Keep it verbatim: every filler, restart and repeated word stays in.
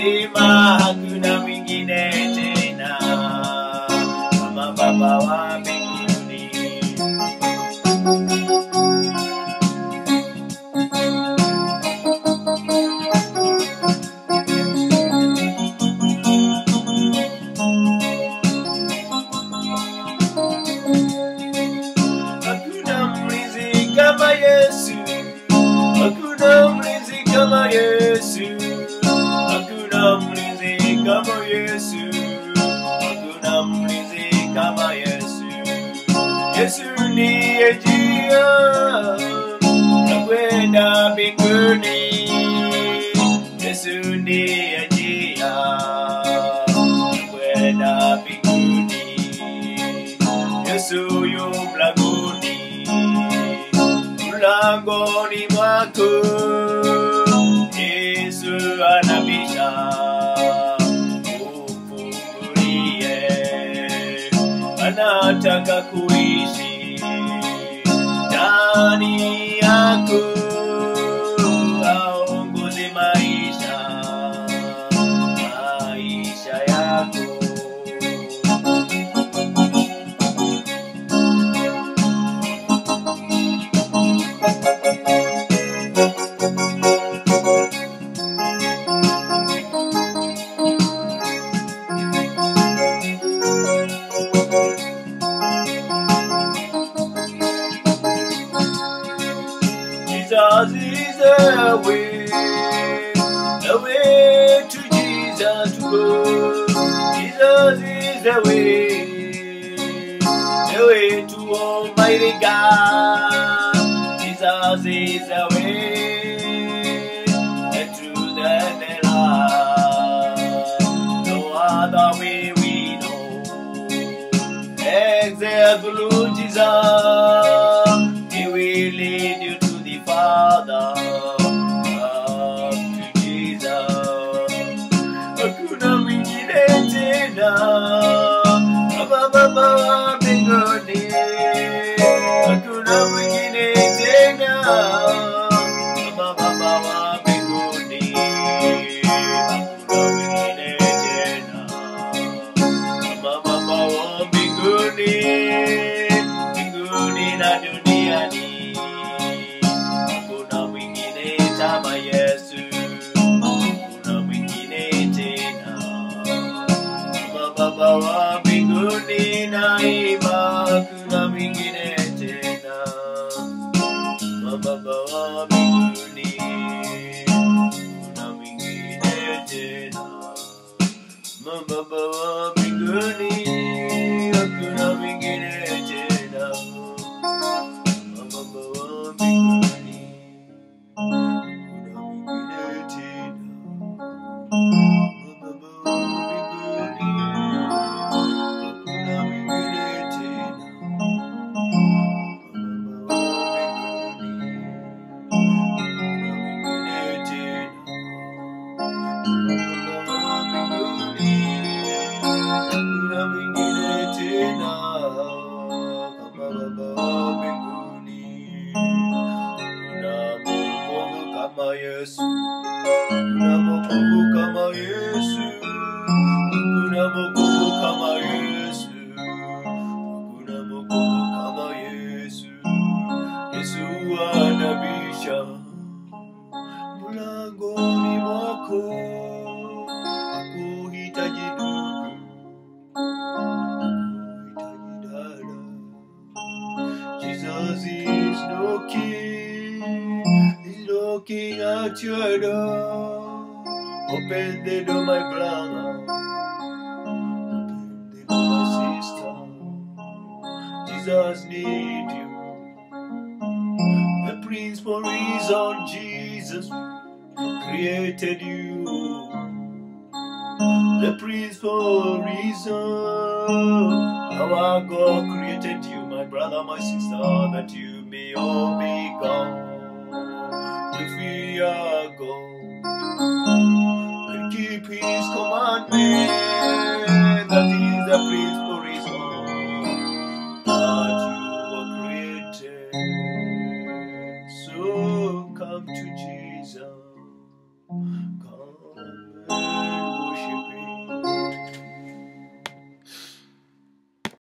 Ima hakuna mwingine tena kama Baba wa mbinguni. Hakuna mlinzi kama Yesu, hakuna mlinzi kama Yesu, hakuna mlinzi kama Yesu, hakuna mlinzi kama Yesu. Yesu ndiye njia ya kwenda mbinguni. Yesu ndiye njia ya kwenda mbinguni. Yesu yu mlangoni, mlangoni mwako. Yesu anabisha, umfungulie. Anataka kuishi ndani yako, aongoze maisha, maisha yako. Jesus is the way, the way to Jesus to go. Jesus is the way, the way to Almighty God. Jesus is the way, the truth and the life. No other way we know, except the Lord Jesus. He will lead you to the Father, come to Jesus. Hakuna mwingine tena kama Baba wa mbinguni. Hakuna mwingine tena kama Baba wa mbinguni. Hakuna mwingine tena kama Baba wa mbinguni, mbinguni na duniani. Hakuna mwingine kama Yesu, hakuna mwingine tena kama Baba wa mbinguni. Naima hakuna mwingine tena kama Baba wa mbinguni. Hakuna mwingine tena kama Baba wa mbinguni. Hakuna mwingine tena kama Baba wa mbinguni. Hakuna mwingine tena kama Baba wa mbinguni. Hakuna mwingine tena kama Baba wa mbinguni. Hakuna mwingine tena kama Baba wa mbinguni. Hakuna Mungu kama Yesu, hakuna Mungu kama Yesu, hakuna Mungu kama Yesu, hakuna Mungu kama Yesu. Yesu anabisha mlangoni mwako, hakuhitaji ndugu, hakuhitaji dada. Jesus is knocking, he's knocking at your door. Open the door, my brother, open the door, my sister. Jesus needs you. The Prince for reason, Jesus created you. The Prince for reason, our God created you, my brother, my sister, that you may all be gone. If we are God, and keep His commandments.